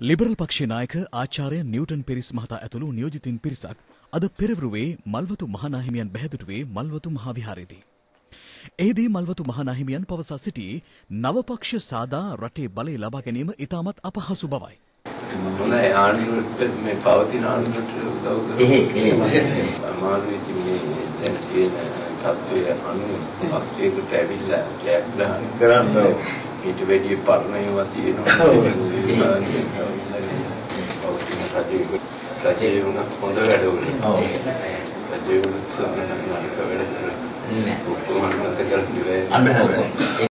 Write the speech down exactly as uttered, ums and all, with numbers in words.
Liberal පක්ෂයේ නායක ආචාර්ය නිව්ටන් පිරිස් මහතා ඇතුළු නියෝජිතින් පිරිසක් අද පෙරවරුවේ මල්වතු මහනාහිමියන් බැහැදුටුවේ මල්වතු මහා විහාරයේදී. එහිදී මල්වතු මහනාහිමියන් පවසා සිටියේ නවපක්ෂ සාදා රටේ බලය ලබා ගැනීම ඉතාමත් අපහසු බවයි. මොනයි ආණ්ඩුවට මේ පවතින ආණ්ඩුවට උදව් කරනවා. අමාරුයි මේ දැන් තියෙන තත්ත්වය අනුව පක්ෂයකට ඇවිල්ලා කැප් ගන්න කරන්නේ. ඊට වැඩි පරණයවා තියෙනවා. රජයේ වුණා හොඳ වැඩ වුණා. ඔව්. රජයේ වුණත් සම්මත නරක වැඩ කරා. නෑ. ඔක්කොම අනුමත කරලා ඉවරයි.